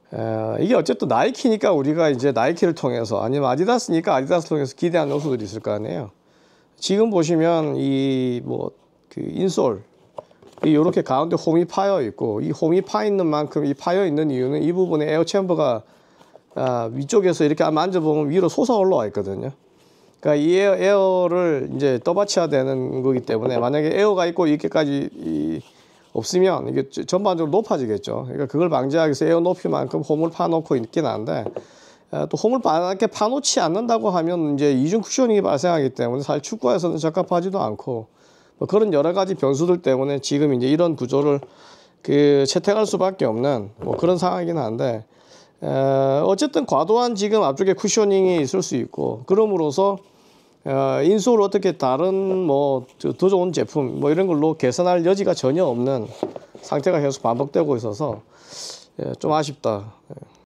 이게 어쨌든 나이키니까 우리가 이제 나이키를 통해서, 아니면 아디다스니까 아디다스를 통해서 기대하는 요소들이 있을 거 아니에요. 지금 보시면 이 뭐 그 인솔 이렇게 가운데 홈이 파여 있고, 이 홈이 파 있는 만큼 이 파여 있는 이유는 이 부분에 에어 챔버가 위쪽에서 이렇게 만져보면 위로 솟아 올라와 있거든요. 그러니까 이 에어를 이제 떠받쳐야 되는 거기 때문에, 만약에 에어가 있고 이렇게까지 없으면 이게 전반적으로 높아지겠죠. 그러니까 그걸 방지하기 위해서 에어 높이만큼 홈을 파놓고 있긴 한데, 또 홈을 이렇게 파놓지 않는다고 하면 이제 이중 쿠셔닝이 발생하기 때문에 사실 축구에서는 적합하지도 않고, 뭐 그런 여러 가지 변수들 때문에 지금 이제 이런 구조를 채택할 수밖에 없는 뭐 그런 상황이긴 한데, 어쨌든 과도한 지금 앞쪽에 쿠셔닝이 있을 수 있고, 그럼으로써 인솔을 어떻게 다른 뭐 더 좋은 제품 뭐 이런 걸로 개선할 여지가 전혀 없는 상태가 계속 반복되고 있어서 좀 아쉽다.